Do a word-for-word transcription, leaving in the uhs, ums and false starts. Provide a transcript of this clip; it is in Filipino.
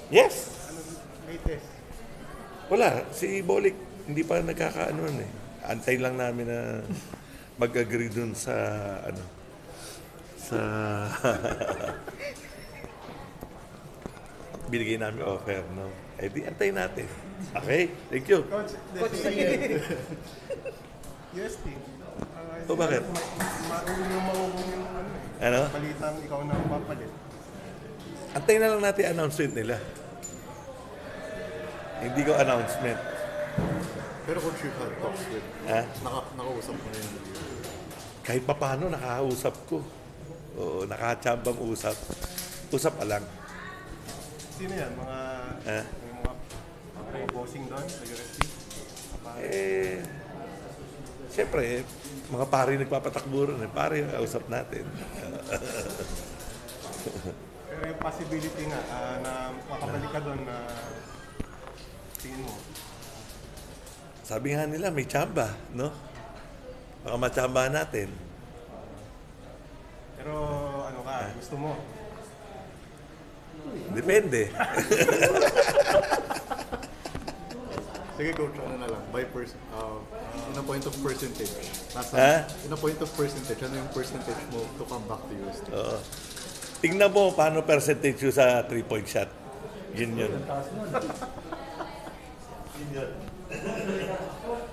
Yes. Anong latest? Wala. Si Bolick, hindi pa nagkakaanuan eh. Antay lang namin na mag-agree dun sa, ano, sa binigay namin offer, no? Eh di, antay natin. Okay? Thank you. Coach, Coach sa U S T. Uh, O, bakit? Mauli yung maubong yung ano eh. Ano? Balitang ikaw na papalit. Antay na lang natin announcement nila. Hindi ko announcement. Pero kung you had talks with, Ha? naka, nakausap mo na yun. Kahit pa paano, nakakausap ko. Oo, nakachambang usap. Usap pa lang. Sino yan? Mga, Ha? yung mga, mga bossing doon sa U S T? Eh, siyempre, mga pari nagpapatakbo rin. Eh. Pari, kausap natin. Pero yung possibility nga ah, na makabalik ka doon na tingin mo. Sabi nga nila, may tsamba, no? Baka matsamba natin. Pero ano ka, gusto mo? Depende. Sige coach, ano na lang, by person, uh, in a point of percentage. Nasa, Ha? in a point of percentage, ano yung percentage mo to come back to U S T? Oo. Tingnan mo paano percentage yun sa three-point shot. Yun yun. Yun yun.